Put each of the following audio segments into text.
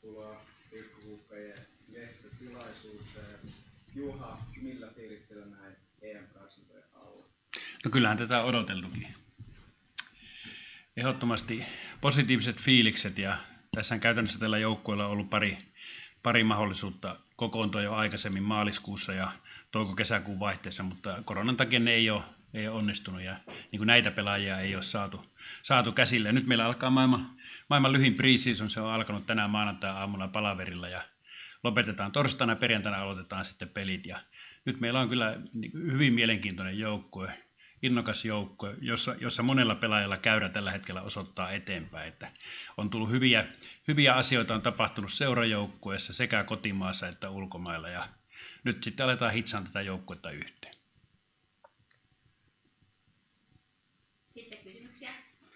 Tervetuloa Pikkuhuuhkajien lehdistötilaisuuteen. Juha, millä fiiliksellä näin EM-karsintojen alla? No kyllähän tätä on odoteltukin. Ehdottomasti positiiviset fiilikset, ja tässä käytännössä tällä joukkueella on ollut pari mahdollisuutta kokoontua jo aikaisemmin maaliskuussa ja touko-kesäkuun vaihteessa, mutta koronan takia ne ei ole onnistunut ja niin kuin näitä pelaajia ei ole saatu käsille. Ja nyt meillä alkaa maailman lyhin pre-season, se on alkanut tänään maanantai-aamulla palaverilla ja lopetetaan torstaina, perjantaina aloitetaan sitten pelit. Ja nyt meillä on kyllä hyvin mielenkiintoinen joukkue, innokas joukkue, jossa monella pelaajalla käyrä tällä hetkellä osoittaa eteenpäin. Että on tullut hyviä asioita, on tapahtunut seurajoukkueessa sekä kotimaassa että ulkomailla ja nyt sitten aletaan hitsaan tätä joukkuetta yhteen. Sitten kysymyksiä.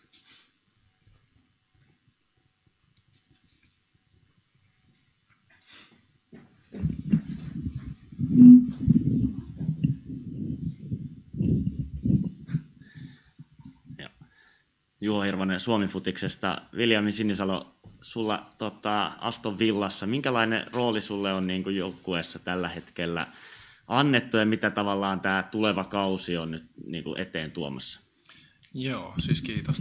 Juho Hirvonen Suomi-futiksesta. Viljami Sinisalo, sulla Aston Villassa, minkälainen rooli sulle on niin kuin joukkueessa tällä hetkellä annettu ja mitä tavallaan tämä tuleva kausi on nyt niin kuin eteen tuomassa? Joo, siis kiitos.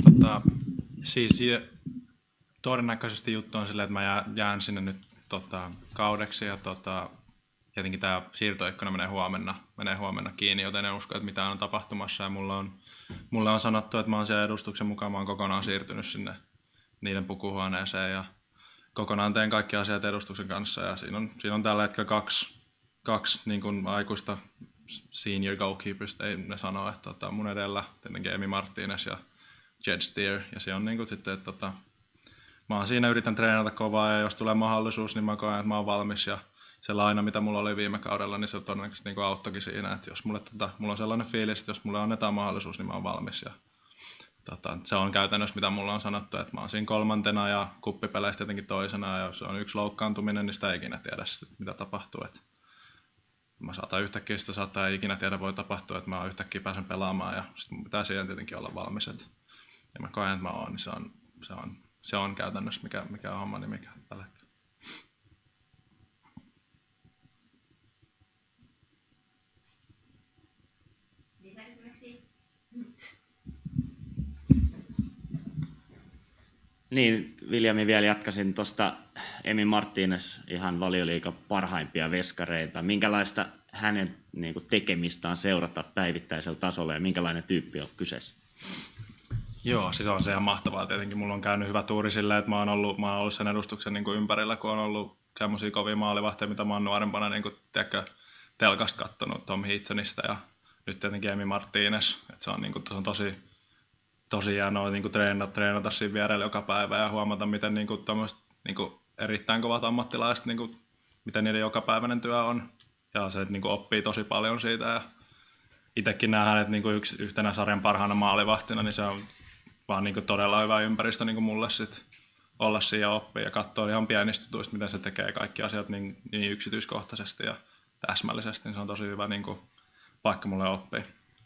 Todennäköisesti juttu on silleen, että mä jään sinne nyt kaudeksi ja tietenkin tämä siirtoikkuna menee huomenna kiinni, joten en usko, että mitään on tapahtumassa ja mulle on sanottu, että mä oon siellä edustuksen mukaan, mä oon kokonaan siirtynyt sinne niiden pukuhuoneeseen ja kokonaan teen kaikki asiat edustuksen kanssa ja siinä on tällä hetkellä kaksi niin kuin aikuista senior goalkeeperista, ne sanoo, että mun edellä tietenkin Emi Martinez ja Jed Steer ja se on niin kuin sitten, että mä oon siinä, yritän treenata kovaa ja jos tulee mahdollisuus, niin mä koen, että mä oon valmis ja se laina, mitä mulla oli viime kaudella, niin se todennäköisesti niin auttoikin siinä, että jos mulla on sellainen fiilis, että jos mulle annetaan mahdollisuus, niin mä oon valmis. Ja, se on käytännössä, mitä mulla on sanottu, että mä oon siinä kolmantena ja kuppipeleistä jotenkin toisena, ja jos on yksi loukkaantuminen, niin sitä ei ikinä tiedä, mitä tapahtuu. Että mä saattaa ei ikinä tiedä, voi tapahtua, että mä yhtäkkiä pääsen pelaamaan, ja sitten mun pitää siihen tietenkin olla valmis. Että, ja mä koen, että mä oon, niin se on käytännössä, mikä on homma, niin mikä tällä hetkellä. Niin, Viljami, vielä jatkaisin tuosta Emi Martinez, ihan Valioliigan parhaimpia veskareita. Minkälaista hänen niin kuin, tekemistään seurata päivittäisellä tasolla ja minkälainen tyyppi on kyseessä? Joo, siis on se ihan mahtavaa. Tietenkin mulla on käynyt hyvä tuuri silleen, että mä oon ollut sen edustuksen niin kuin ympärillä, kun on ollut semmoisia kovia maalivahteja, mitä mä oon nuorempana niin kuin, telkasta kattonut Tom Heatonista ja nyt tietenkin Emi Martinez. Että se on tosi hienoa niin treenata siinä vierellä joka päivä ja huomata, miten niin erittäin kovat ammattilaiset, miten niiden jokapäiväinen työ on. Ja se niin oppii tosi paljon siitä. Ja itsekin näen hänet yhtenä sarjan parhaana maalivahtina, niin se on vaan todella hyvä ympäristö mulle sit olla siinä ja oppia ja katsoa ihan pienistä jutuista, miten se tekee kaikki asiat niin yksityiskohtaisesti ja täsmällisesti. Niin se on tosi hyvä paikka mulle oppia.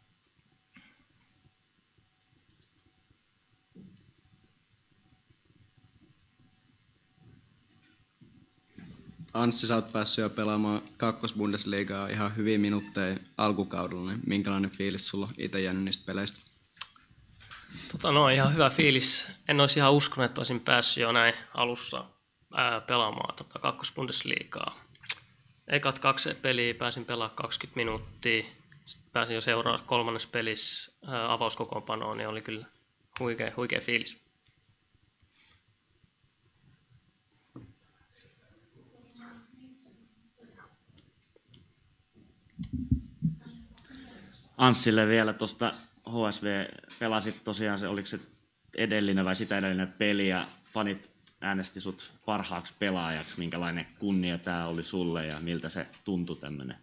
Anssi, sä oot päässyt jo pelaamaan kakkosbundesliigaa ihan hyviä minuutteja alkukaudella, niin minkälainen fiilis sulla on itse jäänyt niistä peleistä? Ihan hyvä fiilis. En olisi ihan uskonut, että olisin päässyt jo näin alussa pelaamaan kakkosbundesliigaa. Ekat 2 peliä pääsin pelaamaan 20 minuuttia. Sitten pääsin jo seuraamaan 3. pelissä avauskokoonpanoon, niin oli kyllä huikea fiilis. Anssille vielä tuosta HSV pelasit tosiaan, oliko se edellinen vai sitä edellinen peli ja fanit äänesti sut parhaaksi pelaajaksi. Minkälainen kunnia tämä oli sulle ja miltä se tuntui tämmöinen?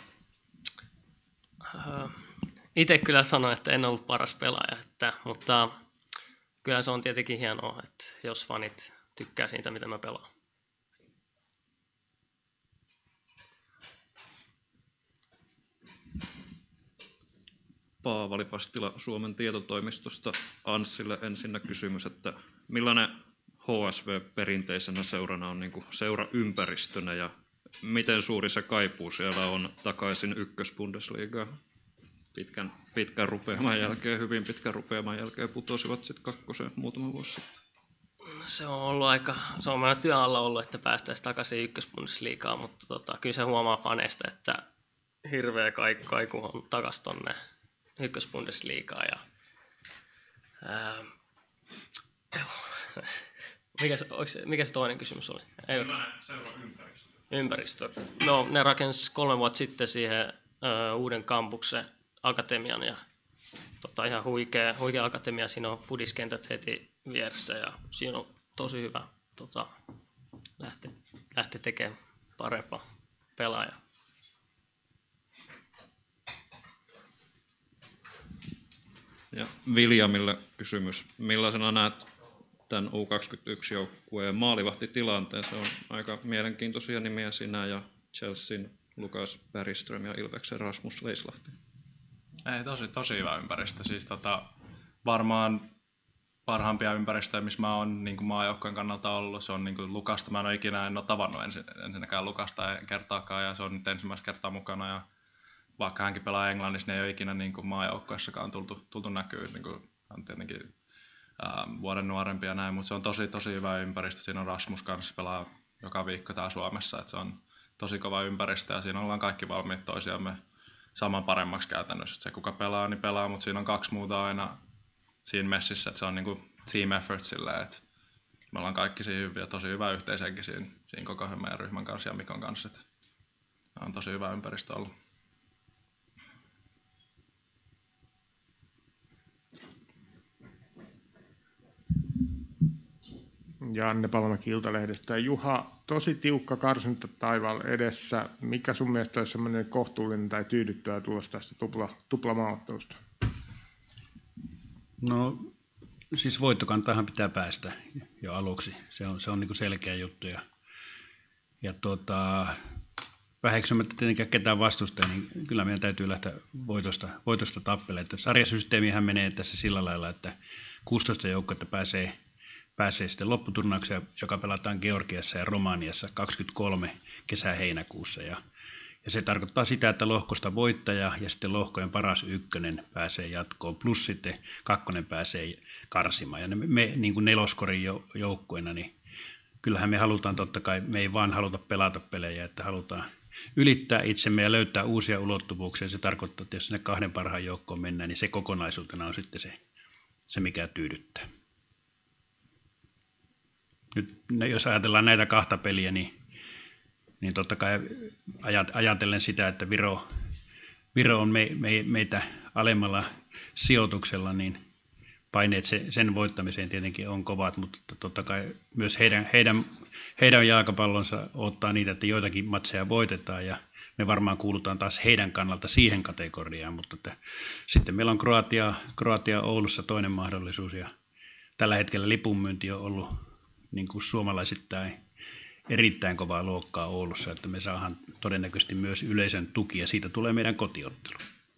Itse kyllä sanoin, että en ollut paras pelaaja, mutta kyllä se on tietenkin hienoa, että jos fanit tykkää siitä, mitä mä pelaan. Paavali Pastila Suomen tietotoimistosta. Anssille ensinnä kysymys, että millainen HSV perinteisenä seurana on niin kuin seuraympäristönä ja miten suuri se kaipuu siellä on takaisin ykkösbundesliigaan? Pitkän rupeaman jälkeen, hyvin pitkän rupeaman jälkeen putosivat sitten kakkoseen muutama vuosi sitten. Se on meidän työn alla ollut, että päästäisiin takaisin ykkösbundesliigaan, mutta kyllä se huomaa faneista, että hirveä kaiku on takaisin tonne ykkösbundesliigaan. Mikä se toinen kysymys oli? Ympäristö. No, ne rakensi 3 vuotta sitten siihen uuden kampuksen akatemian ja ihan huikea akatemia. Siinä on fudiskentät heti vieressä ja siinä on tosi hyvä lähteä tekemään parempaa pelaajaa. Ja Viljamille kysymys. Millaisena näet tämän U21-joukkueen maalivahtitilanteen? Se on aika mielenkiintoisia nimiä sinä ja Chelsean Lukas Bergström ja Ilveksen Rasmus Leislahti. Ei, tosi hyvä ympäristö. Siis varmaan parhaimpia ympäristöjä, missä mä oon niin maajoukkojen kannalta ollut. Se on niin Lukasta. Mä en ole tavannut ensinnäkään Lukasta kertaakaan ja se on nyt ensimmäistä kertaa mukana. Ja vaikka hänkin pelaa Englannissa, niin ei ole ikinä niin maajoukkoissakaan tultu näkyy. Niin on tietenkin vuoden nuorempi ja näin, mutta se on tosi hyvä ympäristö. Siinä on Rasmus kanssa pelaa joka viikko täällä Suomessa. Että se on tosi kova ympäristö ja siinä ollaan kaikki valmiit toisiamme saman paremmaksi käytännössä. Se kuka pelaa, niin pelaa, mutta siinä on 2 muuta aina siinä messissä, että se on niin kuin team effort silleen, että me ollaan kaikki siinä hyviä, tosi hyvä yhteishenki siinä koko meidän ryhmän kanssa ja Mikon kanssa. Että on tosi hyvä ympäristö ollut. Janne Palomäki Iltalehdestä. Juha, tosi tiukka karsinta taivaalla edessä. Mikä sun mielestä olisi sellainen kohtuullinen tai tyydyttävä tulos tästä tuplamaaottelusta? No siis voittokantahan pitää päästä jo aluksi. Se on niin kuin selkeä juttu. Ja väheksymättä tietenkään ketään vastustaa, niin kyllä meidän täytyy lähteä voitosta tappelemaan. Sarjasysteemihän menee tässä sillä lailla, että 16 joukkuetta pääsee sitten lopputurnaukseen, joka pelataan Georgiassa ja Romaniassa 23. kesä-heinäkuussa. Ja se tarkoittaa sitä, että lohkosta voittaja ja sitten lohkojen paras ykkönen pääsee jatkoon, plus sitten 2 pääsee karsimaan. Ja me niin kuin neloskorin joukkueena, niin kyllähän me halutaan totta kai, me ei vaan haluta pelata pelejä, että halutaan ylittää itsemme ja löytää uusia ulottuvuuksia. Se tarkoittaa, että jos sinne 2 parhaan joukkoon mennään, niin se kokonaisuutena on sitten se mikä tyydyttää. Nyt jos ajatellaan näitä 2 peliä, niin totta kai ajatellen sitä, että Viro on meitä alemmalla sijoituksella, niin paineet sen voittamiseen tietenkin on kovat, mutta totta kai myös heidän jalkapallonsa ottaa niitä, että joitakin matseja voitetaan ja me varmaan kuulutaan taas heidän kannalta siihen kategoriaan, mutta sitten meillä on Kroatia Oulussa toinen mahdollisuus ja tällä hetkellä lipunmyynti on ollut niin kuin suomalaisittain erittäin kovaa luokkaa Oulussa, että me saadaan todennäköisesti myös yleisön tuki ja siitä tulee meidän kotiottelu.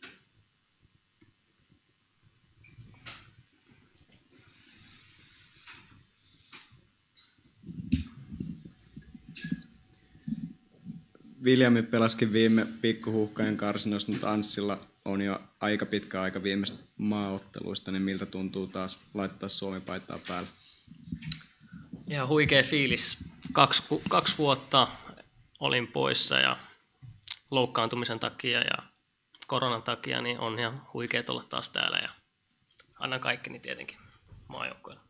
Viljami pelasikin viime pikkuhuuhkajan karsinoissa, mutta Anssilla on jo aika pitkä aika viimeistä maaotteluista, niin miltä tuntuu taas laittaa Suomi-paitaa päälle? Ihan huikea fiilis. 2 vuotta olin poissa ja loukkaantumisen takia ja koronan takia, niin on ihan huikea olla taas täällä ja annan kaikkeni tietenkin maajoukkoille.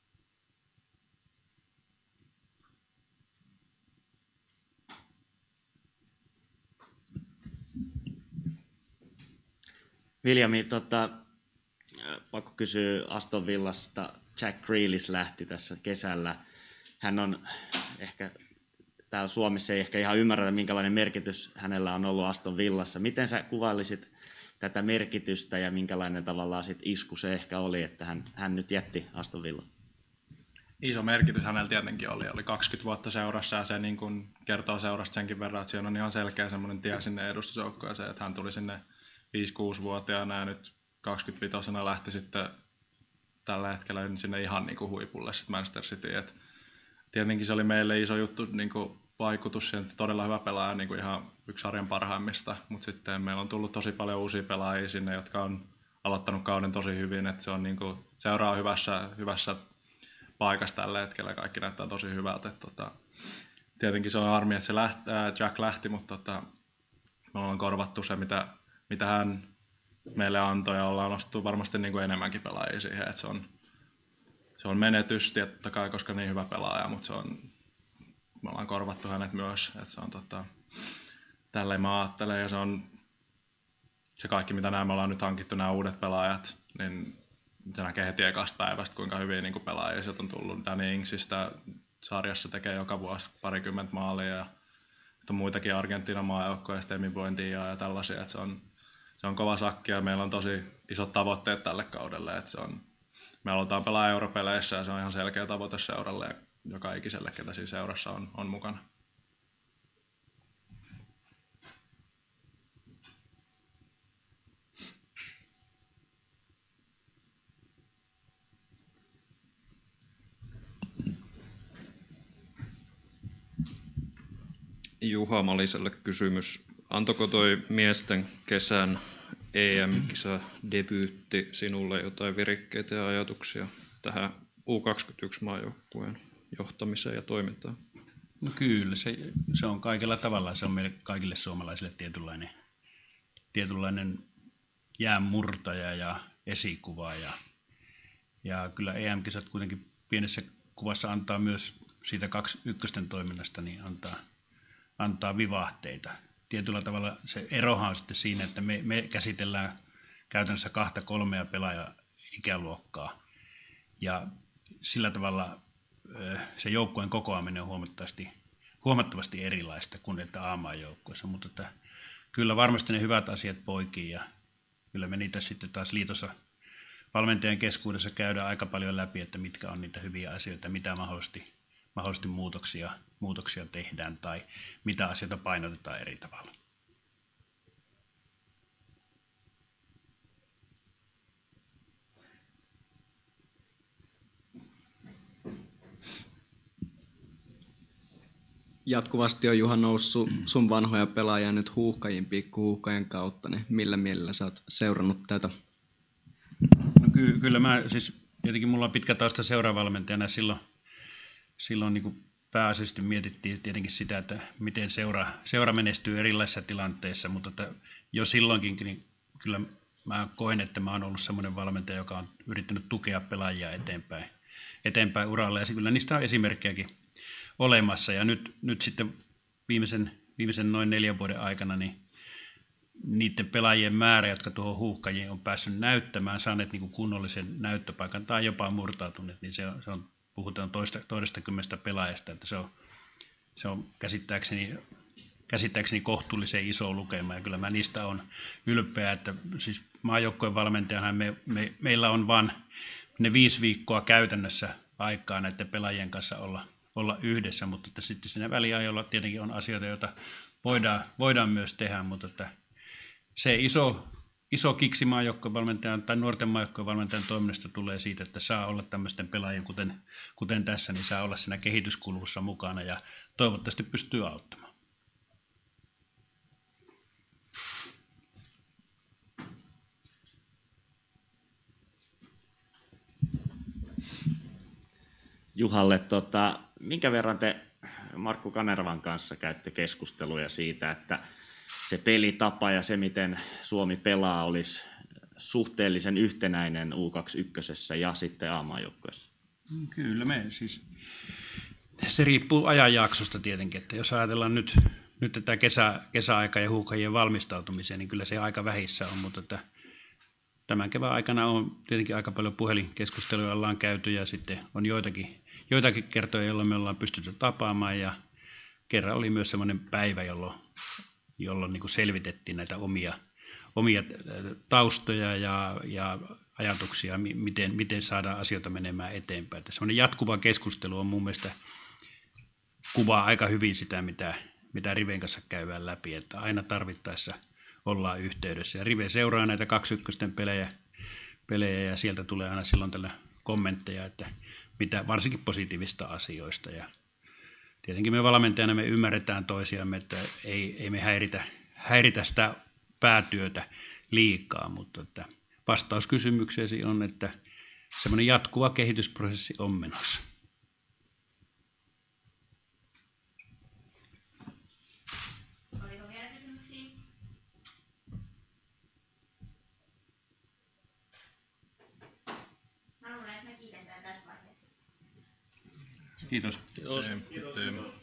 Viljami, pakko kysyä Aston Villasta. Jack Grealish lähti tässä kesällä. Hän on ehkä, täällä Suomessa ei ehkä ihan ymmärretä, minkälainen merkitys hänellä on ollut Aston Villassa. Miten sä kuvailisit tätä merkitystä ja minkälainen tavallaan sit isku se ehkä oli, että hän nyt jätti Aston Villan? Iso merkitys hänellä tietenkin oli 20 vuotta seurassa ja se niin kun kertoo seurasta senkin verran, että siinä on ihan selkeä semmoinen tie sinne edustusjoukkoon, että hän tuli sinne 5-6-vuotiaana ja nyt 25-vuotiaana lähti sitten tällä hetkellä sinne ihan niin kuin huipulle sitten Manchester City. tietenkin se oli meille iso juttu, niin kuin vaikutus, että todella hyvä pelaaja, niin kuin ihan yksi sarjan parhaimmista, mutta sitten meillä on tullut tosi paljon uusia pelaajia sinne, jotka on aloittanut kauden tosi hyvin, että se on niin kuin, seuraa hyvässä paikassa tällä hetkellä, kaikki näyttää tosi hyvältä. Tietenkin se on harmi, että Jack lähti, mutta me ollaan korvattu se, mitä hän meille antoi, ja ollaan nostettu varmasti niin kuin enemmänkin pelaajia siihen, että se on menetys totta kai, koska niin hyvä pelaaja, mutta me ollaan korvattu hänet myös, että se on tälleen mä ajattelen, ja se kaikki, mitä me ollaan nyt hankittu, nämä uudet pelaajat, niin se näkee heti ekasta päivästä, kuinka hyviä niin kuin pelaajia sieltä on tullut. Danny Ingsistä sarjassa tekee joka vuosi 20 maalia, ja on muitakin Argentiinan maajoukkoja, Emi Buendia ja tällaisia, että se on kova sakki, ja meillä on tosi isot tavoitteet tälle kaudelle, että me aloitetaan pelaa europeleissä, ja se on ihan selkeä tavoite seuralle ja joka ikiselle, ketä siinä seurassa on mukana. Juha Maliselle kysymys. Antoiko toi miesten kesän EM-kisa-debyytti sinulle jotain virikkeitä ja ajatuksia tähän U21-maajoukkueen johtamiseen ja toimintaan? No kyllä, se on kaikella tavalla, se on meille kaikille suomalaisille tietynlainen jäänmurtaja ja esikuva. Ja kyllä EM-kisat kuitenkin pienessä kuvassa antaa myös siitä 2-1 toiminnasta, niin antaa vivahteita. Tietyllä tavalla se erohan on sitten siinä, että me käsitellään käytännössä 2-3 pelaaja-ikäluokkaa. Ja sillä tavalla se joukkueen kokoaminen on huomattavasti erilaista kuin että A-maajoukkueessa. Mutta että kyllä varmasti ne hyvät asiat poikii, ja kyllä me niitä sitten taas liitossa valmentajan keskuudessa käydään aika paljon läpi, että mitkä on niitä hyviä asioita, mitä mahdollisesti muutoksia tehdään tai mitä asioita painotetaan eri tavalla. Jatkuvasti on Juha noussut sun vanhoja pelaajia nyt huuhkajiin pikkuhuuhkajien kautta, niin millä mielellä sä oot seurannut tätä? No kyllä mä siis, jotenkin mulla on pitkä tausta seuravalmentajana, silloin niin kuin pääasiallisesti mietittiin tietenkin sitä, että miten seura menestyy erilaisissa tilanteissa, mutta että jo silloinkin niin kyllä mä koen, että mä oon ollut semmoinen valmentaja, joka on yrittänyt tukea pelaajia eteenpäin uralle, ja kyllä niistä on esimerkkejäkin olemassa, ja nyt sitten viimeisen noin 4 vuoden aikana niin niiden pelaajien määrä, jotka tuohon huuhkajiin on päässyt näyttämään, saaneet niin kuin kunnollisen näyttöpaikan tai jopa murtautuneet, niin se on puhutaan 20 pelaajasta, että se on käsittääkseni kohtuullisen iso lukema, ja kyllä mä niistä on ylpeä, että siis maajoukkojen valmentajana meillä on vain ne 5 viikkoa käytännössä aikaa näiden pelaajien kanssa olla yhdessä, mutta että sitten siinä väliajolla tietenkin on asioita, joita voidaan myös tehdä, mutta että se iso kiksi maajoukkuevalmentajan tai nuorten maajoukkuevalmentajan toiminnasta tulee siitä, että saa olla tämmöisten pelaajien, kuten tässä, niin saa olla siinä kehityskulussa mukana ja toivottavasti pystyy auttamaan. Juhalle, minkä verran te Markku Kanervan kanssa käytte keskusteluja siitä, että se pelitapa ja se, miten Suomi pelaa, olisi suhteellisen yhtenäinen U21 ja sitten A-maajoukkueessa? Kyllä se riippuu ajanjaksosta tietenkin, että jos ajatellaan nyt tätä kesäaikaa ja huuhkajien valmistautumiseen, niin kyllä se aika vähissä on, mutta että tämän kevään aikana on tietenkin aika paljon puhelinkeskusteluja ollaan käyty, ja sitten on joitakin kertoja, jolloin me ollaan pystytty tapaamaan, ja kerran oli myös semmoinen päivä, jolloin niin kuin selvitettiin näitä omia taustoja ja ajatuksia, miten saadaan asioita menemään eteenpäin. Että semmoinen jatkuva keskustelu on mun mielestä kuvaa aika hyvin sitä, mitä Riven kanssa käydään läpi, että aina tarvittaessa ollaan yhteydessä. Ja Rive seuraa näitä 2-1 pelejä, ja sieltä tulee aina silloin tällä kommentteja, että mitä varsinkin positiivista asioista. tietenkin me valmentajana me ymmärretään toisiamme, että ei me häiritä sitä päätyötä liikaa, mutta että vastaus kysymykseesi on, että semmoinen jatkuva kehitysprosessi on menossa. Oliko vielä kysymyksiä? Mä luulen, että me kiitetään tässä vaiheessa. Kiitos. Kiitos.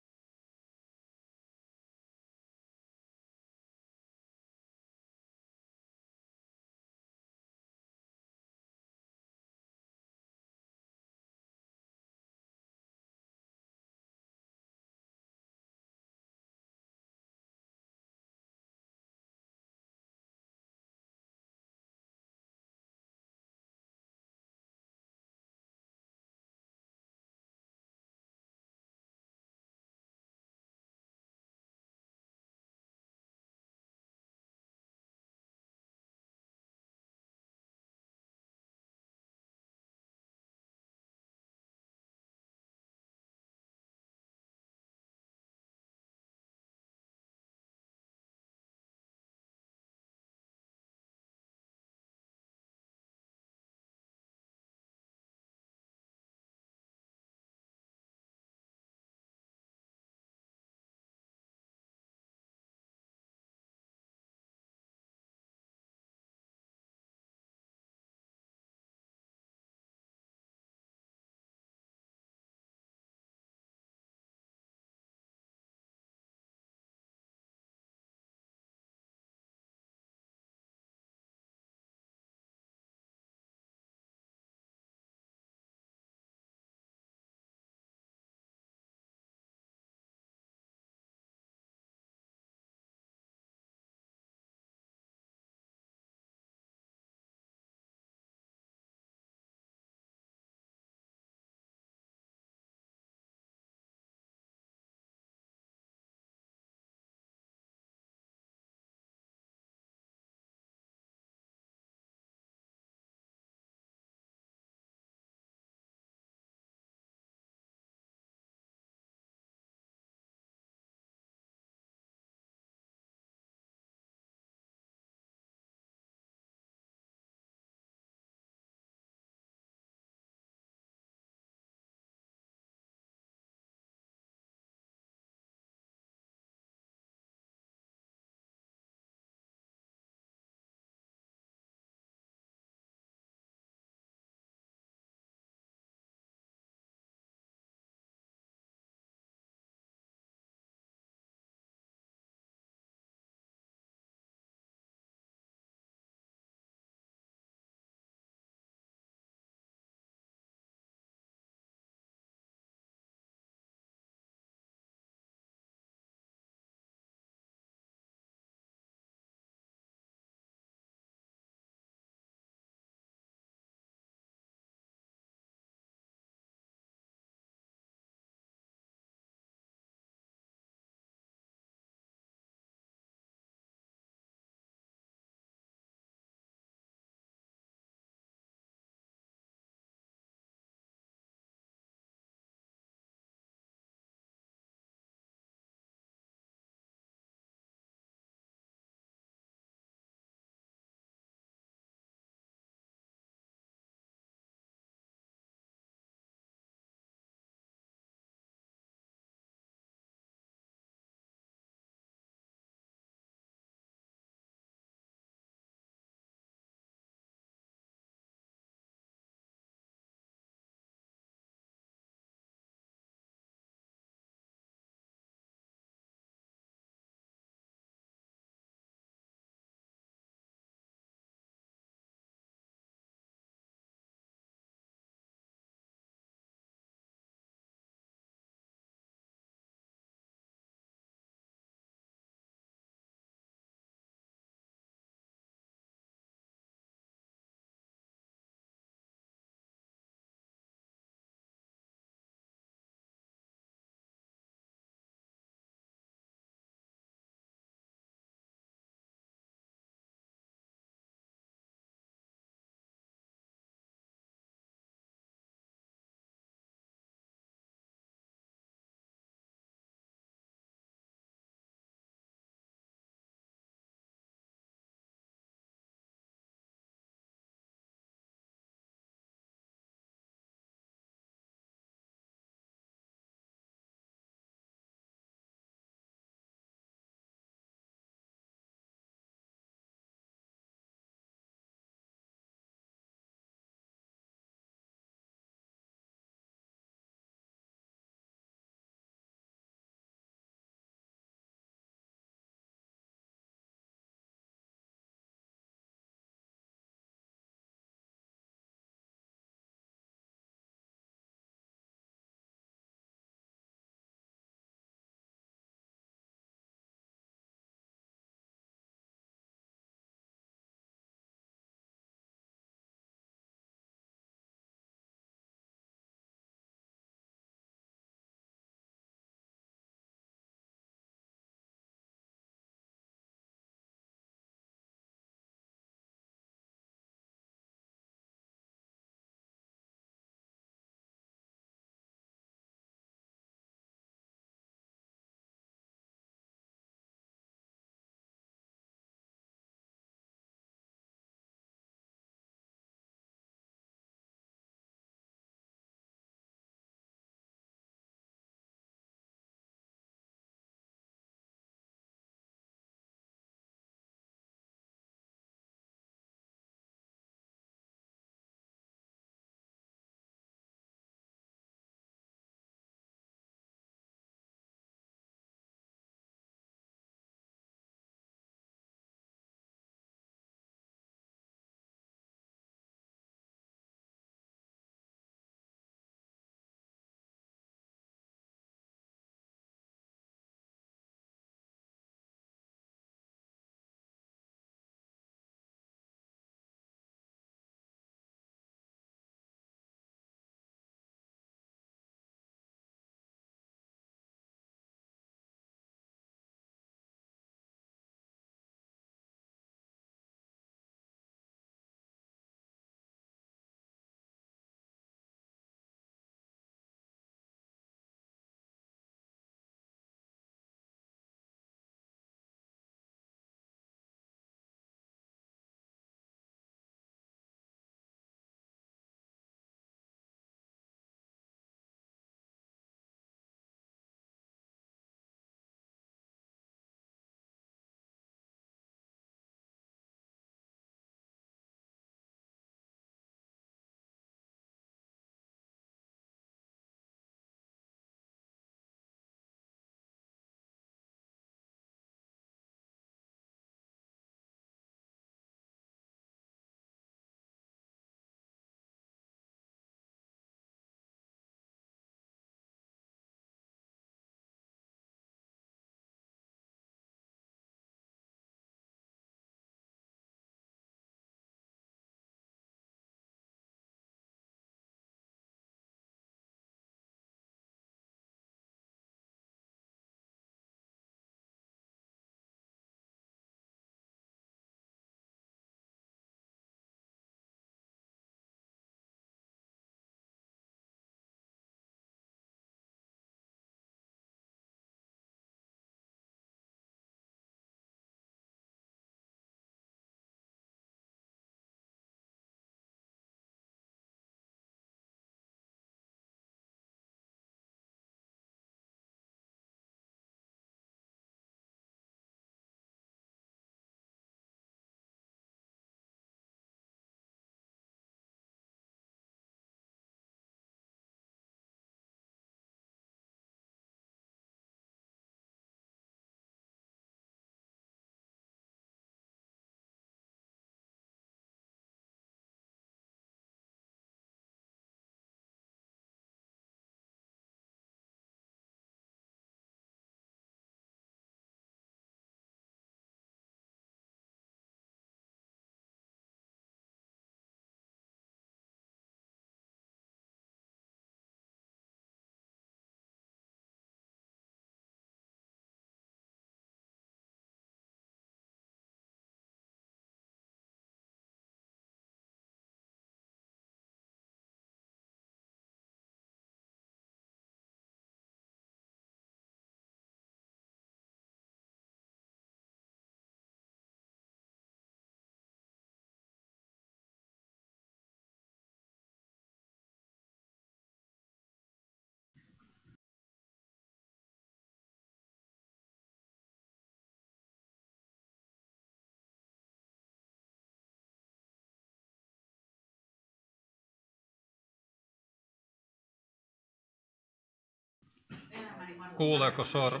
Kuuleeko sormi?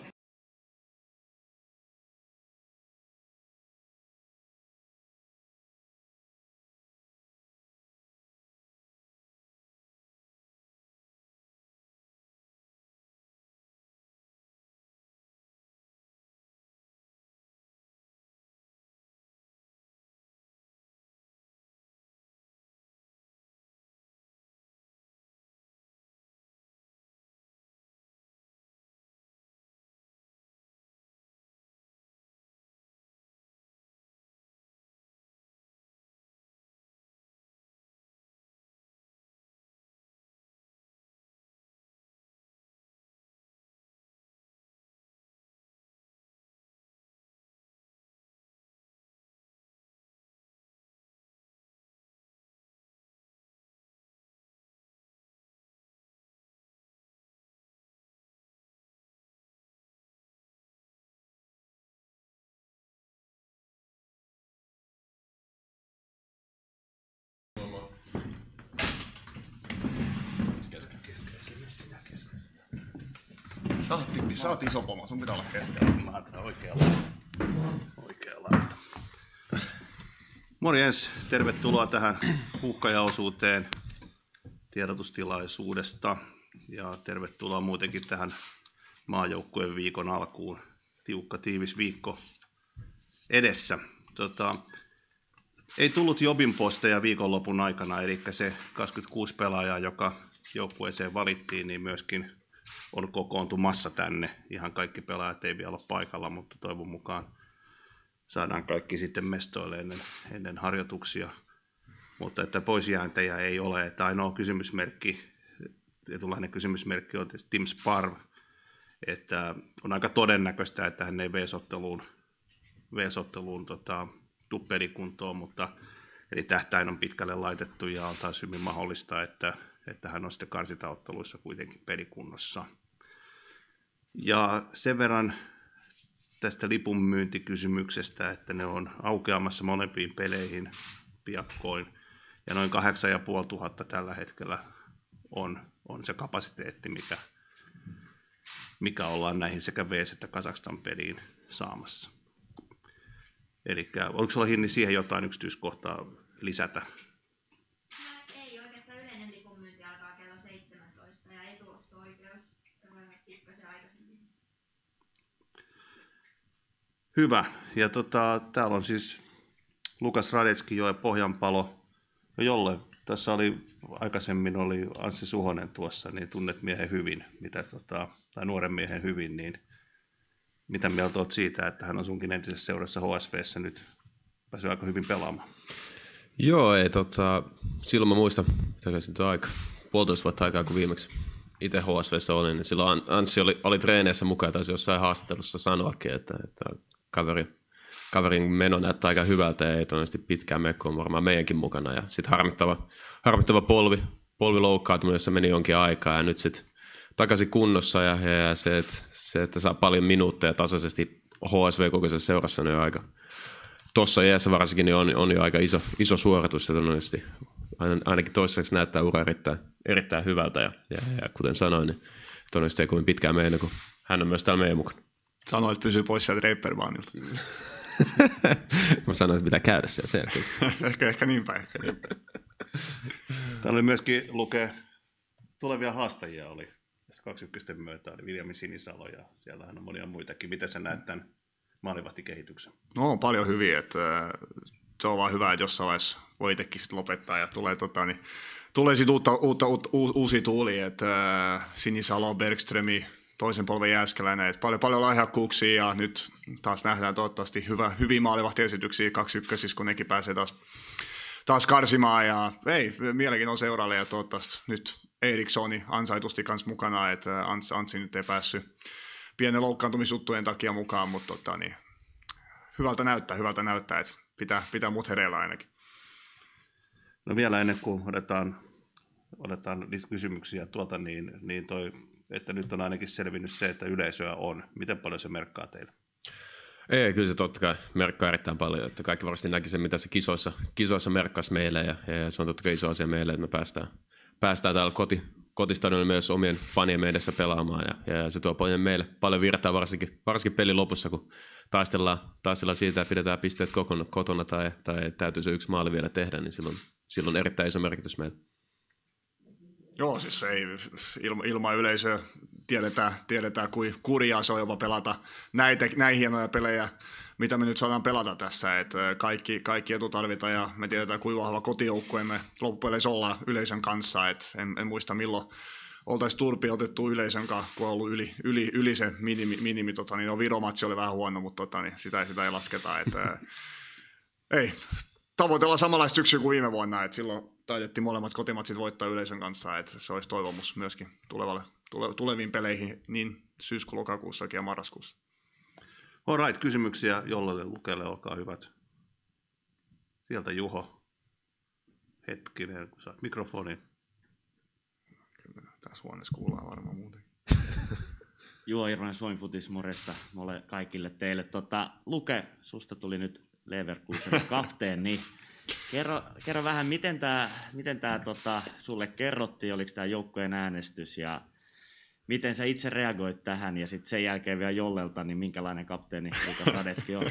Sä oot iso pomo, sun pitää olla keskellä. Mä ajattelen oikea laita. Morjens, tervetuloa tähän huuhkajaosuuteen tiedotustilaisuudesta. Ja tervetuloa muutenkin tähän maajoukkueen viikon alkuun. Tiukka, tiivis viikko edessä. Ei tullut Jobin posteja viikonlopun aikana, eli se 26 pelaajaa, joka joukkueeseen valittiin, niin myöskin on kokoontumassa tänne. Ihan kaikki pelaajat ei vielä ole paikalla, mutta toivon mukaan saadaan kaikki sitten mestoille ennen harjoituksia. Mutta että poisjääntäjä ei ole, että ainoa tietynlainen kysymysmerkki on Tim Sparv, että on aika todennäköistä, että hän ei VS-otteluun tuu pelikuntoon, mutta eli tähtäin on pitkälle laitettu ja on taas hyvin mahdollista, että hän on sitten karsintaotteluissa kuitenkin pelikunnossa. Ja sen verran tästä lipunmyyntikysymyksestä, että ne on aukeamassa molempiin peleihin piakkoin. Ja noin 8500 tällä hetkellä on se kapasiteetti, mikä ollaan näihin sekä VS- että Kazakstan peliin saamassa. Eli oliko sulla Hinni siihen jotain yksityiskohtaa lisätä? Ei oikeastaan, yleinen lipunmyynti alkaa kello 17 ja etuosto-oikeus pikkasen aikaisemmin. Hyvä. Ja täällä on siis Lukas Radetski, Joe Pohjanpalo, jolle tässä aikaisemmin oli Anssi Suhonen tuossa, niin tunnet miehen hyvin, tai nuoren miehen hyvin, niin mitä mieltä olet siitä, että hän on sunkin entisessä seurassa HSV:ssä nyt päässyt aika hyvin pelaamaan? Joo, ei silloin mä muistan, takaisin tuo aika, 1,5 vuotta aikaa, kun viimeksi itse HSV:ssä olin, niin silloin Anssi oli treeneissä mukaan, taisi jossain haastattelussa sanoakin, että kaverin meno näyttää aika hyvältä ja ei todennäköisesti pitkään mekkoon varmaan meidänkin mukana. Ja sitten harmittava polvi loukkaantuminen, jossa meni jonkin aikaa ja nyt sitten takaisin kunnossa ja se, että saa paljon minuutteja tasaisesti HSV-kokoisessa seurassa, niin on aika, tuossa iässä varsinkin niin on jo aika iso suoritus ja todennäköisesti ainakin toistaiseksi näyttää ura erittäin hyvältä ja kuten sanoin, niin todennäköisesti ei kovin pitkään mene, kun hän on myös täällä meidän mukana. Sanoit, että pysyy pois sieltä Reipperbaanilta. Mä sanoin, että pitää käydä siellä. ehkä niinpä. Täällä oli myöskin lukee tulevia haastajia oli. 21 myötä oli Viljami Sinisalo ja siellähän on monia muitakin. Miten sä näet tämän maalivahtikehityksen? No on paljon hyviä, että se on vaan hyvä, että jossain vaiheessa voi itsekin sit lopettaa ja tulee sitten uusia tuulia, että Sinisalo, Bergströmi, toisen polven Jääskeläinen, että paljon lahjakkuuksia ja nyt taas nähdään toivottavasti hyviä maalivahtiesityksiä 21, kun nekin pääsee taas karsimaan ja mielenkiintoinen seuraalle ja toivottavasti nyt Erikssoni ansaitusti kanssa mukana, että Anssi nyt ei päässyt pienen loukkaantumisjuttujen takia mukaan, mutta hyvältä näyttää, että pitää mut hereillä ainakin. No vielä ennen kuin otetaan kysymyksiä niin että nyt on ainakin selvinnyt se, että yleisöä on. Miten paljon se merkkaa teille? Ei, kyllä se totta kai merkkaa erittäin paljon, että kaikki varmasti näki sen, mitä se kisoissa merkkasi meille ja se on totta kai iso asia meille, että me päästään täällä kotistadionilla myös omien fanien edessä pelaamaan ja se tuo meille paljon virtaa varsinkin pelin lopussa, kun taistellaan siitä ja pidetään pisteet kotona tai täytyy se yksi maali vielä tehdä, niin silloin erittäin iso merkitys meille. Joo, siis ei ilman yleisöä tiedetään kuin kurjaa se on jopa pelata näin hienoja pelejä, mitä me nyt saadaan pelata tässä, että kaikki etu tarvitaan ja me tiedetään kuinka vahva kotijoukkueemme loppupeleissä ollaan yleisön kanssa, että en muista milloin oltaisiin turpia otettu yleisön kanssa, kun on ollut yli se minimi niin Viromatsi oli vähän huono, mutta niin sitä ei lasketa, että ei, tavoitellaan samanlaista syksyä kuin viime vuonna, että silloin taidettiin molemmat kotimatsit voittaa yleisön kanssa, että se olisi toivomus myöskin tuleviin peleihin niin syys- kuin lokakuussakin ja marraskuussa. All right, kysymyksiä Jollelle, Lukelle, olkaa hyvät. Sieltä Juho. Hetkinen, kun saat mikrofonin. Kyllä, tässä huoneessa kuullaan varmaan muutenkin. Juho Hirvonen, Suomi Futis, morjesta kaikille teille. Luke, susta tuli nyt Leverkusen kapteeni, niin kerro vähän, miten tää sulle kerrottiin, oliko tämä joukkojen äänestys ja miten sä itse reagoit tähän ja sitten sen jälkeen vielä Jollelta, niin minkälainen kapteeni Lukas Radetski on?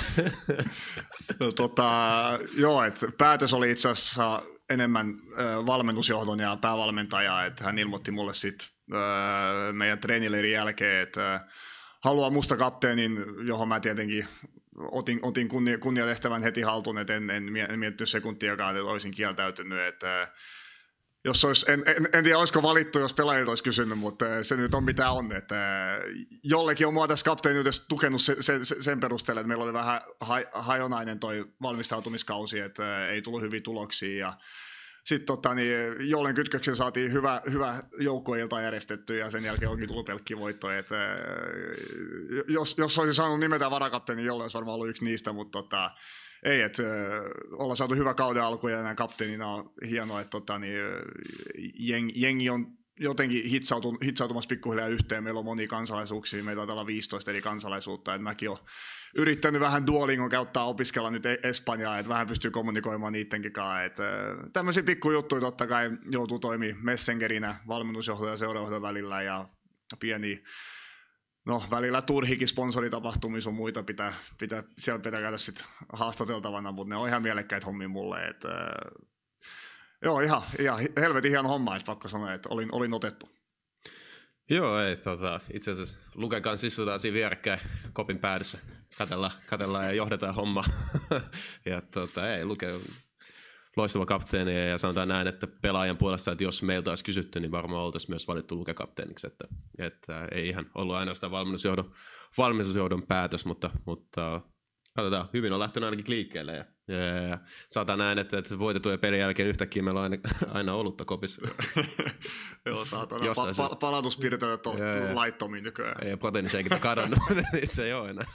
Joo, että päätös oli itse asiassa enemmän valmennusjohdon ja päävalmentaja, että hän ilmoitti mulle sitten meidän treenileirin jälkeen, että haluaa musta kapteenin, johon mä tietenkin otin kunniatehtävän heti haltuun, että en miettinyt sekuntiakaan, että olisin kieltäytynyt, että jos en tiedä, olisiko valittu, jos pelaajilta olisi kysynyt, mutta se nyt on mitä on. Että jollekin on mua tässä kapteeniudessa tukenut sen perusteella, että meillä oli vähän hajonainen toi valmistautumiskausi, että ei tullut hyviä tuloksia. Ja sitten jollen kytköksen saatiin hyvä joukkueilta järjestetty ja sen jälkeen onkin tullut pelkkiä voittoja. Että jos olisi saanut nimetä varakapteeni, jolle olisi varmaan ollut yksi niistä, mutta ei, että ollaan saatu hyvä kauden alku ja näin kapteenina on hienoa, että jengi on jotenkin hitsautumassa pikkuhiljaa yhteen. Meillä on monia kansalaisuuksia, meillä taitaa olla 15 eri kansalaisuutta. Että mäkin olen yrittänyt vähän Duolingon käyttää opiskella nyt Espanjaa, että vähän pystyy kommunikoimaan niidenkin kanssa. Tämmöisiä pikkujuttuja totta kai joutuu toimimaan messengerinä valmennusjohdon ja seurajohdon välillä ja pieniä. No, välillä turhikin sponsoritapahtumia sun muita siellä pitää käydä sitten haastateltavana, mutta ne on ihan mielekkäitä hommia mulle. Joo, ihan helvetin hieno homma, että pakko sanoa, että olin otettu. Joo, ei, itse asiassa Luken kanssa istutaan siinä vierekkäin kopin päädyssä, katellaan ja johdetaan hommaa. Ja ei, Luke on loistava kapteeni ja sanotaan näin, että pelaajan puolesta, että jos meiltä olisi kysytty, niin varmaan oltaisiin myös valittu Luke kapteeniksi, että ei ihan ollut ainoastaan valmennusjohdon päätös, mutta katsotaan, hyvin on lähtenyt ainakin liikkeelle ja sanotaan näin, että voitettujen pelin jälkeen yhtäkkiä meillä on aina olutta kopissa. Joo, saatana palautuspirteet on laittomiin nykyään. Ei proteiiniseikitä kadonnut, niin se ei ole enää.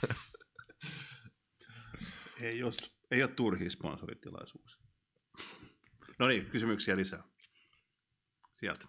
Ei ole turhia sponsoritilaisuuksia. No niin, kysymyksiä lisää. Sieltä.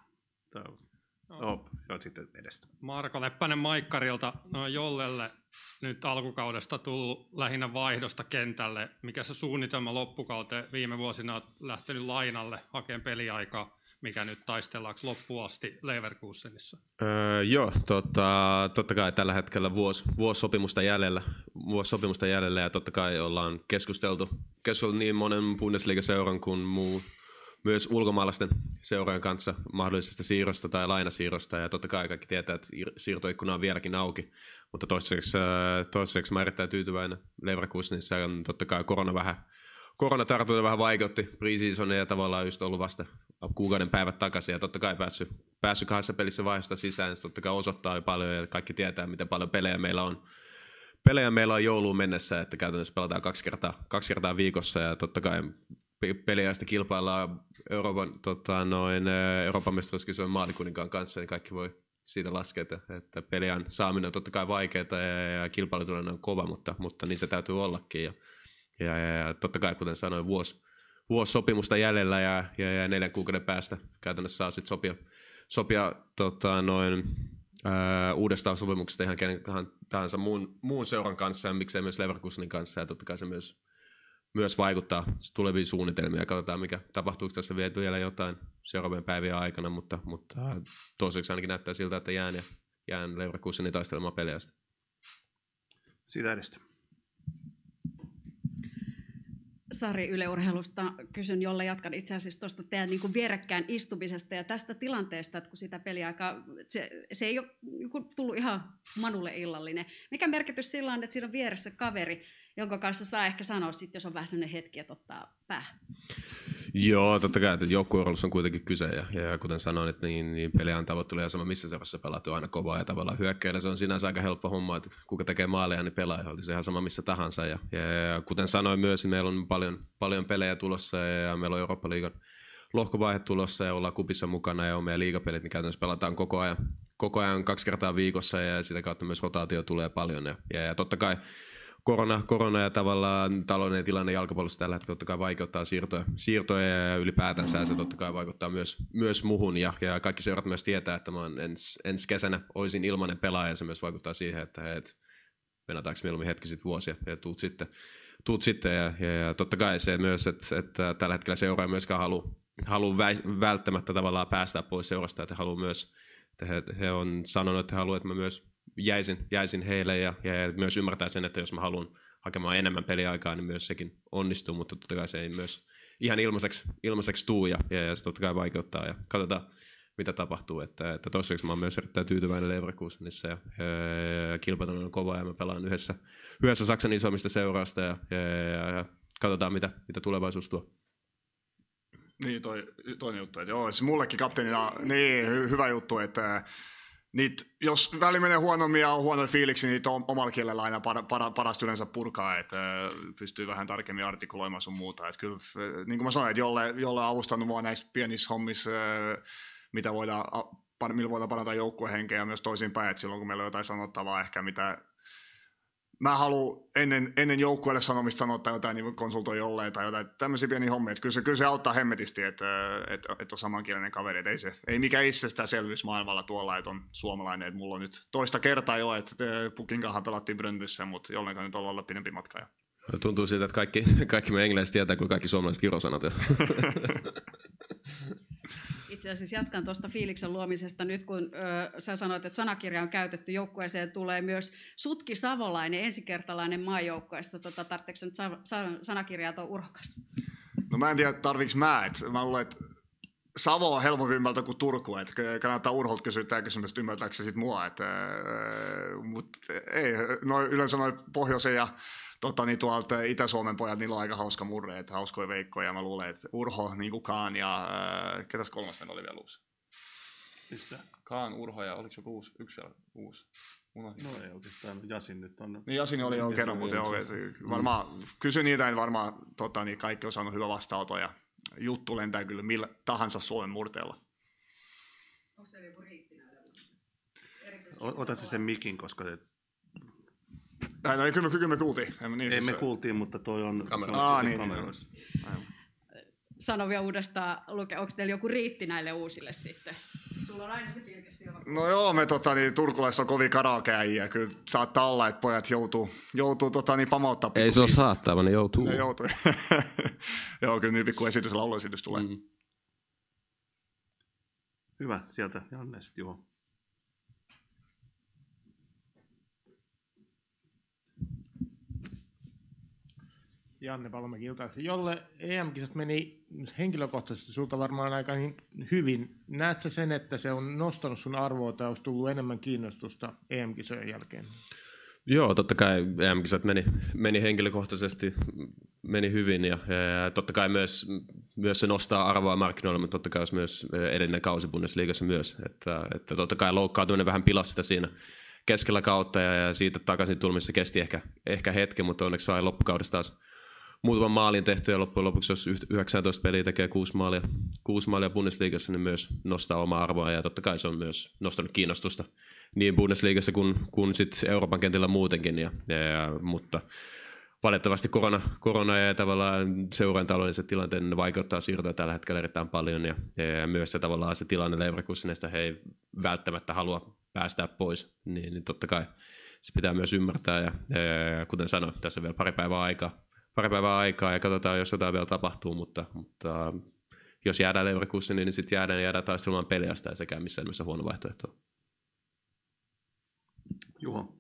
Sitten edestä. Marko Leppänen Maikkarilta. Jollelle nyt alkukaudesta tullut lähinnä vaihdosta kentälle. Mikä se suunnitelma loppukauteen? Viime vuosina on lähtenyt lainalle hakemaan peliaikaa. Mikä nyt taistellaanko loppuun asti Leverkusenissa? Joo, totta kai tällä hetkellä vuosi sopimusta jäljellä ja totta kai ollaan keskusteltu niin monen Bundesliga-seuran kuin myös ulkomaalaisten seurojen kanssa mahdollisesta siirrosta tai lainasiirrosta ja totta kai kaikki tietää, että siirtoikkuna on vieläkin auki, mutta toistaiseksi mä erittäin tyytyväinen Leverkusenissa ja totta kai koronatartunta vähän vaikeutti pre-seasonia ja tavallaan just ollut vasta kuukauden päivät takaisin ja totta kai päässyt 2 pelissä vaiheesta sisään, se totta kai osoittaa jo paljon ja kaikki tietää, miten paljon pelejä meillä on jouluun mennessä, että käytännössä pelataan 2 kertaa viikossa ja totta kai peliäistä kilpaillaan Euroopan mestaruuskisojen maalikuninkaan kanssa, niin kaikki voi siitä laskea, että pelien saaminen on totta kai vaikeaa ja kilpailutuloinen on kova, mutta niin se täytyy ollakin ja totta kai, kuten sanoin, vuosi sopimusta jäljellä ja 4 kuukauden päästä käytännössä saa sitten sopia uudestaan sopimuksesta ihan kenen tahansa muun seuran kanssa ja miksei myös Leverkusenin kanssa ja totta kai se myös myös vaikuttaa tuleviin suunnitelmiin ja katsotaan, mikä tapahtuuko tässä vielä jotain seuraavien päivien aikana, mutta toiseksi ainakin näyttää siltä, että jään Leverkusenin taistelemaan peleistä. Siitä edestä. Sari Yle Urheilusta kysyn, jolle jatkan itse asiassa tuosta teidän niin kuin vierekkään istumisesta ja tästä tilanteesta, että kun sitä peliaikaa, se ei ole tullut ihan Manulle illallinen. Mikä merkitys sillä on, että siinä on vieressä kaveri, jonka kanssa saa ehkä sanoa sitten, jos on vähän sellainen hetki, että ottaa päähän? Joo, totta kai, että joukkueurheilussa on kuitenkin kyse, ja kuten sanoin, että niin peliään tavoittelu ja sama missä seurassa pelataan aina kovaa, ja tavallaan hyökkäillä se on sinänsä aika helppo homma, että kuka tekee maaleja, niin pelaa, ja se ihan sama missä tahansa, ja kuten sanoin myös, niin meillä on paljon pelejä tulossa, ja meillä on Eurooppa-liigan lohkovaihe tulossa, ja ollaan kupissa mukana, ja on meidän liigapelit, niin käytännössä pelataan koko ajan 2 kertaa viikossa, ja sitä kautta myös rotaatio tulee paljon, ja totta kai korona ja tavallaan taloudellinen tilanne jalkapallossa tällä hetkellä totta kai vaikeuttaa siirtoja ja ylipäätänsä se totta kai vaikuttaa myös muhun ja kaikki seurat myös tietää, että mä ensi kesänä olisin ilmainen pelaaja ja se myös vaikuttaa siihen, että venataanko mieluummin hetki sitten vuosia ja tuut sitten ja totta kai se myös, että tällä hetkellä seuraaja myöskään haluu välttämättä tavallaan päästää pois seurasta, että haluaa myös, että he on sanonut, että he haluaa, että mä myös jäisin heille ja myös ymmärtää sen, että jos mä haluan hakemaan enemmän peliaikaa, niin myös sekin onnistuu, mutta totta kai se ei myös ihan ilmaiseksi tuu ja se totta kai vaikeuttaa ja katsotaan mitä tapahtuu, että toiseksi mä oon myös erittäin tyytyväinen Leverkusenissa ja kilpailu on kova ja mä pelaan yhdessä Saksan isommista seurausta ja katsotaan mitä tulevaisuus tuo. Niin, toinen juttu, että joo, siis mullekin kapteenina, niin hyvä juttu, että jos väli menee huonommin ja on huonoja fiiliksi, niin niitä on omalla kielellä aina parasta yleensä purkaa, että pystyy vähän tarkemmin artikuloimaan sun muuta. Että kyllä, niin kuin mä sanoin, että jolle on avustanut mua näissä pienissä hommissa, millä voidaan parantaa joukkuehenkeä ja myös toisinpäin, että silloin kun meillä on jotain sanottavaa ehkä, mitä mä haluan ennen joukkueelle sanomista sanoa tai jotain, niin konsultoi jolleen tai jotain tämmöisiä pieniä hommia. Että kyllä se auttaa hemmetisti, että on samankielinen kaveri. Että ei mikään itsestäänselvyys maailmalla tuolla, että on suomalainen. Että mulla on nyt toista kertaa jo, että Pukin kanssa pelattiin Brøndbyssä, mutta jollenkaan nyt ollaan pidempi matka. Tuntuu siltä, että kaikki me englanniset tietää, kuin kaikki suomalaiset kirosanat. Itse asiassa jatkan tuosta fiiliksen luomisesta. Nyt kun sä sanoit, että sanakirja on käytetty, joukkueeseen tulee myös Sutki Savolainen, ensikertalainen maajoukkueessa. Tarvitseeko nyt sanakirjaa tuon Urhokas? No mä en tiedä, tarviks mä. Mä luulen, että Savo on helpompi ymmärtää kuin Turku. Että kannattaa Urholta kysyä tämä kysymys, että ymmärtääkö se sitten mua. Mutta ei, yleensä noin pohjoisen ja tuolta Itä-Suomen pojat, niillä on aika hauska murre, että hauskoja veikkoja, ja mä luulen, että Urho, niin kuin Kaan ja ketäs kolmas meillä oli vielä uusi? Mistä? Kaan, Urho ja oliko joku yksi uusi? No ei oikeastaan, Jasin nyt on. Niin Jasin oli jo kerran, mutta varmaan kysy niitä, että varmaan niin kaikki on saanut hyvä vastaanoto ja juttu lentää kyllä millä tahansa Suomen murteella. Onko teillä joku riitti näille? Otatko sen mikin, koska no kyllä me kuultiin. Ei me kuultiin, mutta toi on kameroista. Sano vielä uudestaan, Luke, onko teillä joku riitti näille uusille sitten? Sulla on aina se pilkes jo. No joo, me turkulaiset on kovin karaokeäjiä. Kyllä saattaa olla, että pojat joutuu pamauttaa. Ei se ole saattaa, vaan ne joutuu. Ne joutuu. Joo, kyllä niin pikku lauluesitys tulee. Hyvä, sieltä Janne sitten Juho. Janne Palomäki iltaisesti. Jolle EM-kisat meni henkilökohtaisesti sulta varmaan aika hyvin. Näetkö sä sen, että se on nostanut sun arvoa tai olisi tullut enemmän kiinnostusta EM-kisojen jälkeen? Joo, totta kai EM-kisat meni henkilökohtaisesti meni hyvin ja totta kai myös se nostaa arvoa markkinoilla, mutta totta kai olisi myös edellinen kausi Bundesliigassa myös. Että totta kai loukkaantuminen vähän pilasi sitä siinä keskellä kautta ja siitä takaisin tulmissa kesti ehkä hetki, mutta onneksi sai loppukaudesta taas muutaman maalin tehty ja loppujen lopuksi, jos 19 peliä tekee 6 maalia Bundesliigassa, niin myös nostaa omaa arvoa ja totta kai se on myös nostanut kiinnostusta niin Bundesliigassa kuin sitten Euroopan kentillä muutenkin. Mutta valitettavasti korona ja tavallaan seuran taloudelliset tilanteen vaikeuttaa siirtoa tällä hetkellä erittäin paljon ja myös se tavallaan se tilanne Leverkusenista he ei välttämättä halua päästää pois, niin totta kai se pitää myös ymmärtää ja kuten sanoin, tässä on vielä pari päivää pari päivää aikaa ja katsotaan, jos jotain vielä tapahtuu, mutta jos jäädään Leverkuseniin, niin sitten jäädään taistelemaan peliästä ja sekään missään nimessä huono vaihtoehto. Juho.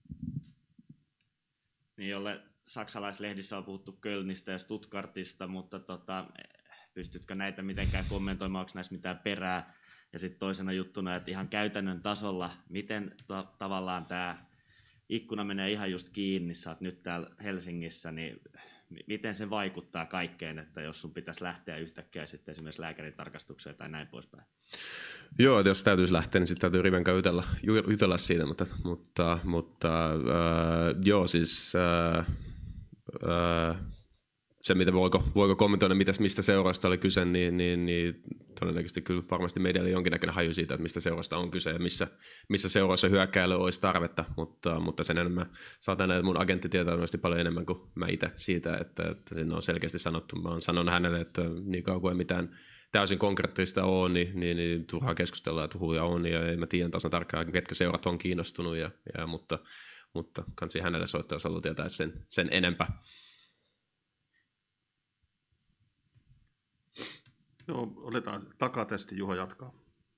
Niin, jolle saksalaislehdissä on puhuttu Kölnistä ja Stuttgartista, mutta pystytkö näitä mitenkään kommentoimaan, onko näissä mitään perää? Ja sitten toisena juttuna, että ihan käytännön tasolla, miten tavallaan tämä ikkuna menee ihan just kiinni, sä oot nyt täällä Helsingissä, niin miten se vaikuttaa kaikkeen, että jos sun pitäisi lähteä yhtäkkiä sitten esimerkiksi lääkärin tarkastukseen tai näin poispäin? Joo, jos täytyisi lähteä, niin sitten täytyy Riven kanssa jutella siitä, mutta joo, siis se, mitä voiko kommentoida, mistä seurasta oli kyse, niin todennäköisesti kyllä varmasti medialla jonkinnäköinen haju siitä, että mistä seurasta on kyse ja missä seurassa hyökkäilyä olisi tarvetta, mutta sen enemmän saatan, että mun agentti tietää paljon enemmän kuin mä itse siitä, että siinä on selkeästi sanottu. Mä oon sanonut hänelle, että niin kauan kuin ei mitään täysin konkreettista ole, niin turhaa keskustella, että huhuja on, ja mä tiedän tasan tarkkaan, ketkä seurat on kiinnostunut, mutta kansi hänelle soittaa, jos haluaa tietää sen enempää. Joo, otetaan takatesti, Juho jatkaa.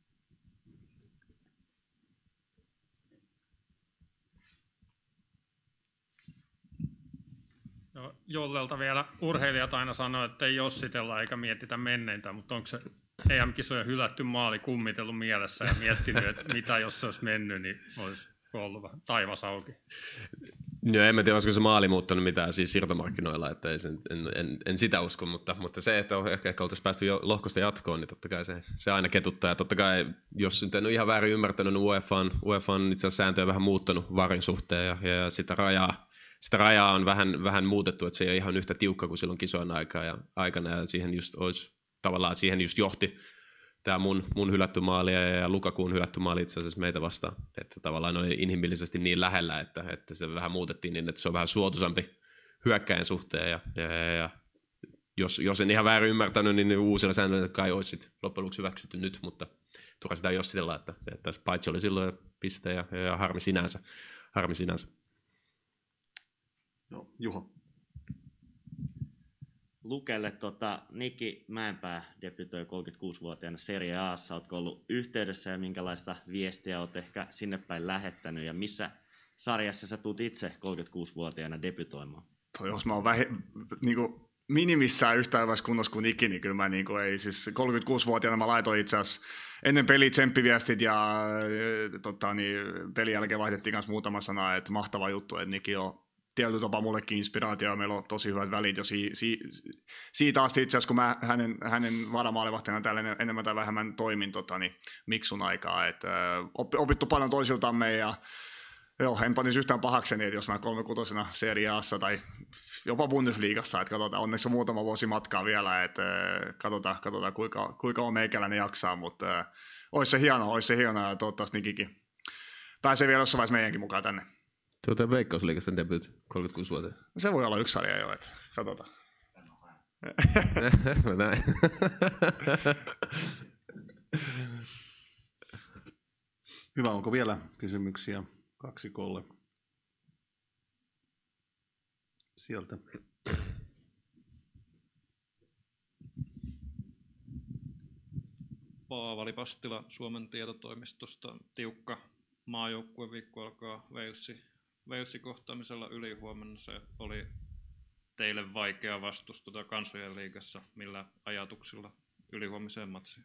No, Jollelta vielä urheilijat aina sanoo, että ei jossitella eikä mietitä menneitä, mutta onko se EM-kisojen hylätty maali kummitellut mielessä ja miettinyt, että mitä jos se olisi mennyt, niin olisi ollut taivas auki? No, en tiedä, olisiko se maali muuttanut mitään siis siirtomarkkinoilla, että en sitä usko, mutta se, että ehkä oltaisiin päästy jo lohkosta jatkoon, niin totta kai se aina ketuttaa. Ja totta kai, jos nyt en ole ihan väärin ymmärtänyt, niin UEFA on itse asiassa sääntöjä vähän muuttanut VARin suhteen ja sitä rajaa on vähän muutettu, että se ei ole ihan yhtä tiukka kuin silloin kisojen aikana ja siihen just olisi tavallaan, siihen just johti tämä mun hylätty maali ja Lukakuun hylätty maali itse asiassa meitä vastaan. Että tavallaan oli inhimillisesti niin lähellä, että se vähän muutettiin niin, että se on vähän suotuisampi hyökkäjän suhteen. Ja jos en ihan väärin ymmärtänyt, niin uusilla säännöillä kai olisi sitten loppujen lopuksi hyväksytty nyt, mutta turha sitä jossitella, että paitsi oli silloin piste ja harmi sinänsä. Joo, Juho. Lukelle Niki Mäenpää debytoi 36-vuotiaana Serie A:ssa. Oletko ollut yhteydessä ja minkälaista viestiä olet ehkä sinne päin lähettänyt ja missä sarjassa sä tulet itse 36-vuotiaana debytoimaan? Jos mä oon niinku minimissään yhtä hyvässä kunnossa kuin Niki, niin kyllä mä niinku ei, siis 36-vuotiaana mä laitoin itse asiassa ennen peliä tsemppiviestit ja pelin jälkeen vaihdettiin kanssa muutama sana, että mahtava juttu, että Niki on tietyllä tapaa mullekin inspiraatio, meillä on tosi hyvät välit jo siitä asti itse asiassa, kun mä hänen varamaalivahtina täällä enemmän tai vähemmän toimin Miksun aikaa, että opittu paljon toisiltamme ja joo, en panisi yhtään pahakseni, että jos mä 36-vuotiaana Serie A:ssa tai jopa Bundesliigassa, että katsotaan, onneksi on muutama vuosi matkaa vielä, että katsotaan kuinka on meikäläinen jaksaa, mutta olisi se hienoa ja toivottavasti Nikikin pääsee vielä jossain vaiheessa meidänkin mukaan tänne. Veikkausliigasta debyyt 36-vuotiaana. Se voi olla yksi sarja jo, että katsotaan. Näin. Hyvä, onko vielä kysymyksiä? 2-3. Sieltä. Paavali Pastila Suomen tietotoimistosta. Tiukka maajoukkueviikko alkaa Walesin kohtaamisella ylihuomenna. Se oli teille vaikea vastus kansojen liigassa. Millä ajatuksilla ylihuomiseen matsiin?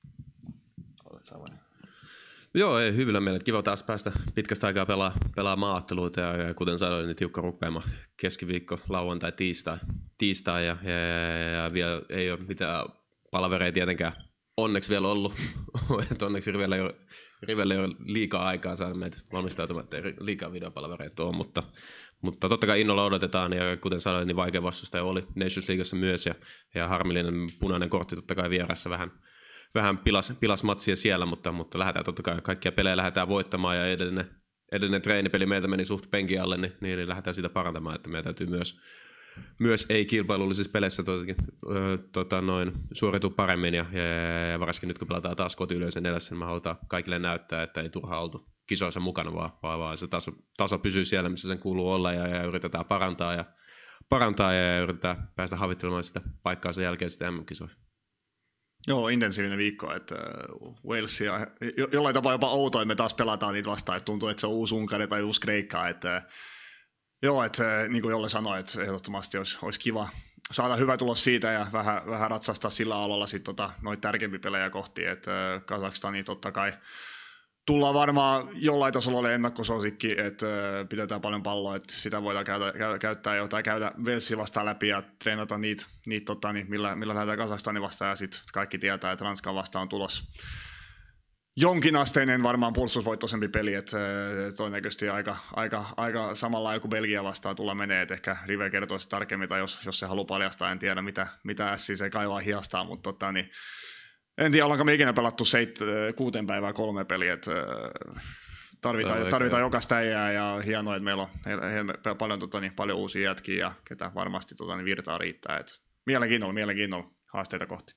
Joo, ei, hyvillä mielellä. Kiva taas päästä pitkästä aikaa pelaa maaotteluita ja kuten sanoin, niin tiukka rupeama keskiviikko, lauantai, tiistai ja vielä ei ole mitään palavereita tietenkään onneksi vielä ollut. Onneksi Rivelle ei ole liikaa aikaa saada meitä valmistautumaan, ettei liikaa videopalavereita ole, mutta totta kai innolla odotetaan ja kuten sanoin, niin vaikea vastustaja oli Nations Leaguessa myös ja harmillinen punainen kortti totta kai vieressä vähän pilas matsia siellä, mutta lähdetään totta kai kaikkia pelejä lähdetään voittamaan ja edellinen treenipeli meiltä meni suht penkin alle, niin lähdetään sitä parantamaan, että meidän täytyy myös ei-kilpailullisissa peleissä suoriutua paremmin ja varsinkin nyt kun pelataan taas kotiyleisön edessä, niin me halutaan kaikille näyttää, että ei turhaan oltu kisoissa mukana, vaan se taso pysyy siellä, missä sen kuuluu olla ja yritetään parantaa ja parantaa ja yritetään päästä havittelemaan sitä paikkaa sen jälkeen sitten MM-kisoihin. Joo, intensiivinen viikko, että Walesia, jollain tapaa jopa outoa, että me taas pelataan niitä vastaan, että tuntuu, että se on uusi Unkari tai uusi Kreikka, että joo, että niin kuin Jolle sanoi, että ehdottomasti olisi kiva saada hyvä tulos siitä ja vähän ratsastaa sillä alalla sitten noita tärkeimpiä pelejä kohti, että Kazakstani totta kai tullaan varmaan jollain tasolla ole ennakkosuosikki, että pidetään paljon palloa, että sitä voidaan käyttää tai käydä Walesia vastaan läpi ja treenata niitä millä lähdetään Kazakstanin vastaan ja sitten kaikki tietää, että Ranskan vastaan on tulos jonkinasteinen varmaan puolustusvoittoisempi peli, että todennäköisesti aika samalla lailla kuin Belgia vastaan tulla menee, että ehkä Rive kertoisi tarkemmin tai jos se haluaa paljastaa, en tiedä mitä SC kaivaa hiastaa, mutta en tiedä, ollaanko me ikinä pelattu 6 päivää 3 peliä, että tarvitaan jokaista äijää ja hienoa, että meillä on paljon uusia jätkiä ja ketä varmasti virtaa riittää. Että mielenkiinnolla haasteita kohti.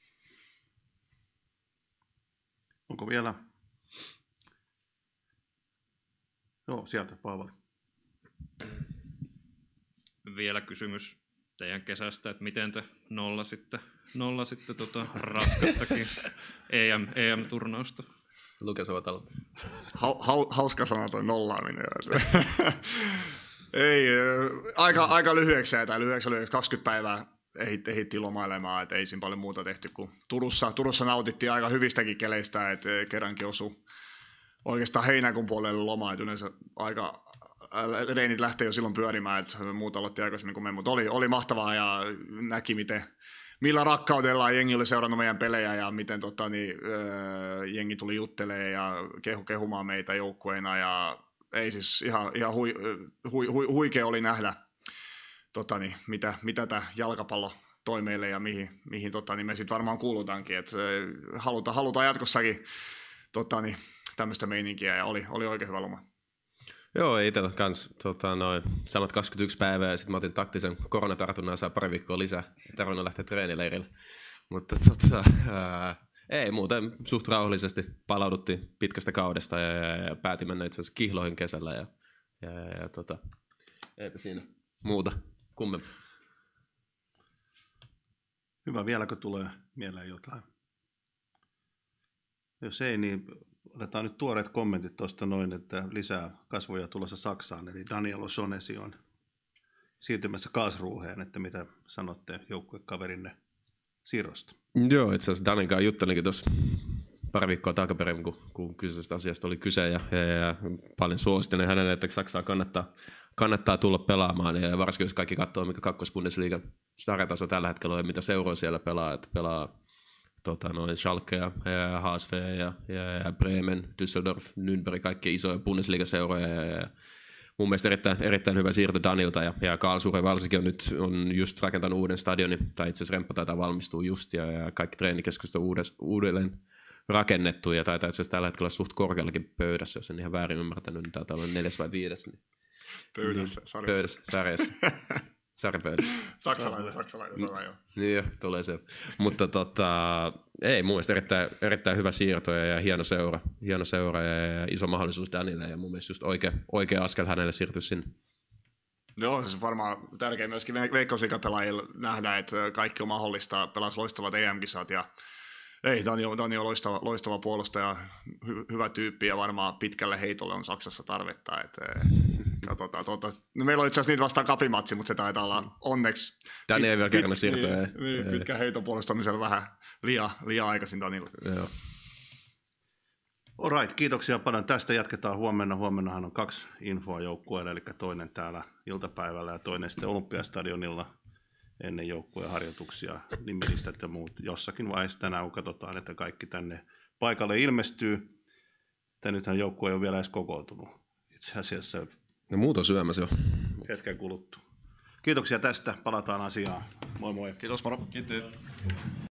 Onko vielä? Joo, sieltä Paavali. Vielä kysymys teidän kesästä, että miten te nollasitte raskaastakin EM-turnausta? Lukas ovat aloittaa. Hauska sana toi nollaaminen. Ei, aika lyhyeksi oli 20 päivää ehdittiin lomailemaan, että ei siinä paljon muuta tehty kuin Turussa nautittiin aika hyvistäkin keleistä, että kerrankin osui oikeastaan heinäkuun puolelle lomaa, että yleensä reenit lähtee jo silloin pyörimään, että muuta aloitti aikaisemmin kuin me, mutta oli mahtavaa ja näki millä rakkaudella jengi oli seurannut meidän pelejä ja miten jengi tuli juttelee ja kehumaan meitä joukkueena ja ei siis ihan huikea oli nähdä mitä tämä jalkapallo toi meille ja mihin me sitten varmaan kuulutaankin, että halutaan jatkossakin tämmöistä meininkiä ja oli oikein hyvä loma. Joo, itsellä kans samat 21 päivää ja sitten mä otin taktisen koronatartunnan ja saa pari viikkoa lisää. Tarvinnut lähteä treenileirille. Mutta ei muuten suht rauhallisesti palauduttiin pitkästä kaudesta ja päätin mennä itse asiassa kihloihin kesällä ja eipä siinä muuta kummempaa. Hyvä, vieläkö tulee mieleen jotain? Jos ei, niin otetaan nyt tuoreet kommentit tuosta noin, että lisää kasvoja tulossa Saksaan, eli Daniel O'Shaughnessy on siirtymässä Karlsruheen, että mitä sanotte joukkuekaverinne siirrosta? Joo, itse asiassa Danin kanssa juttelinkin tuossa pari viikkoa takaperin, kun kyseisestä asiasta oli kyse ja paljon suosittelen hänelle, että Saksaa kannattaa tulla pelaamaan ja varsinkin jos kaikki katsoo, mikä kakkosbundesliigan sarjataso tällä hetkellä on ja mitä seuroja siellä pelaa, että pelaa Schalke ja HSV ja Bremen, Düsseldorf, Nürnberg, kaikki isoja Bundesliga-seuroja ja mun mielestä erittäin hyvä siirto Danilta ja Karlsruhe varsinkin on just rakentanut uuden stadionin, tai itse asiassa remppa taitaa valmistua just ja kaikki treenikeskukset on uudelleen rakennettu ja taitaa itse asiassa tällä hetkellä suht korkeallakin pöydässä, jos en ihan väärin ymmärtänyt, niin taitaa olla 4. vai 5. Niin Pöydässä, sarjassa. Sarjapöydässä. Saksalainen sana jo. Niin jo, tulee se. Mutta ei, mun mielestä erittäin hyvä siirto ja hieno seura ja iso mahdollisuus Danille ja mun mielestä just oikea askel hänelle siirtyä sinne. Joo, se on varmaan tärkeää myöskin veikkausliigapelaajille nähdä, että kaikki on mahdollista, pelasi loistavat EM-kisat ja ei, Dani on loistava puolustaja, hyvä tyyppi ja varmaan pitkälle heitolle on Saksassa tarvetta. Katsotaan. No, meillä on itse asiassa niitä vastaan kapimatsi, mutta se taitaa olla onneksi Dani ei vielä kerran siirtyä. Pitkä heiton puolustamisella vähän liian aikaisin Danilla. Joo. Alright, kiitoksia paljon. Tästä jatketaan huomenna. Huomennahan on 2 infoa joukkueelle, eli toinen täällä iltapäivällä ja toinen sitten Olympiastadionilla ennen joukkueen harjoituksia, nimilistat ja muut. Jossakin vaiheessa tänään, kun katsotaan, että kaikki tänne paikalle ilmestyy. Että nythän joukkue ei ole vielä edes kokoontunut. Itse asiassa no muut on syömässä jo. Hetken kuluttua. Kiitoksia tästä. Palataan asiaan. Moi moi. Kiitos, moro. Kiitos.